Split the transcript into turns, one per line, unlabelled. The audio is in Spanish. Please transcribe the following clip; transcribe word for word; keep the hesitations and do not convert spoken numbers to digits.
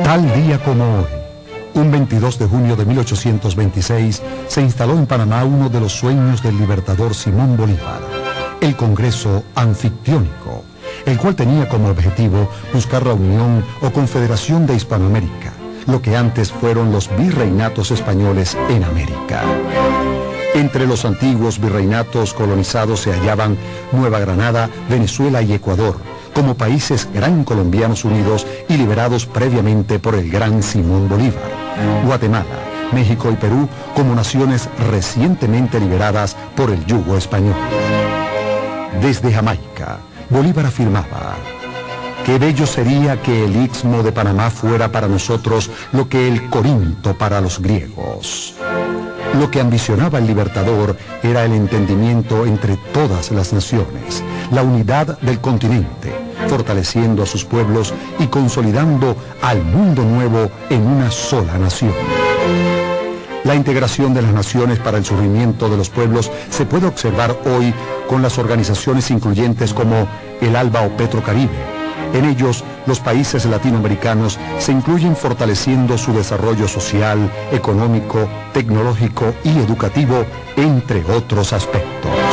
Tal día como hoy, un veintidós de junio de mil ochocientos veintiséis, se instaló en Panamá uno de los sueños del libertador Simón Bolívar, el Congreso Anfictiónico, el cual tenía como objetivo buscar la unión o confederación de Hispanoamérica, lo que antes fueron los virreinatos españoles en América. Entre los antiguos virreinatos colonizados se hallaban Nueva Granada, Venezuela y Ecuador, como países gran colombianos unidos y liberados previamente por el gran Simón Bolívar. Guatemala, México y Perú como naciones recientemente liberadas por el yugo español. Desde Jamaica, Bolívar afirmaba: qué bello sería que el Istmo de Panamá fuera para nosotros lo que el Corinto para los griegos. Lo que ambicionaba el libertador era el entendimiento entre todas las naciones, la unidad del continente, fortaleciendo a sus pueblos y consolidando al mundo nuevo en una sola nación. La integración de las naciones para el surgimiento de los pueblos se puede observar hoy con las organizaciones incluyentes como el ALBA o Petrocaribe. En ellos, los países latinoamericanos se incluyen fortaleciendo su desarrollo social, económico, tecnológico y educativo, entre otros aspectos.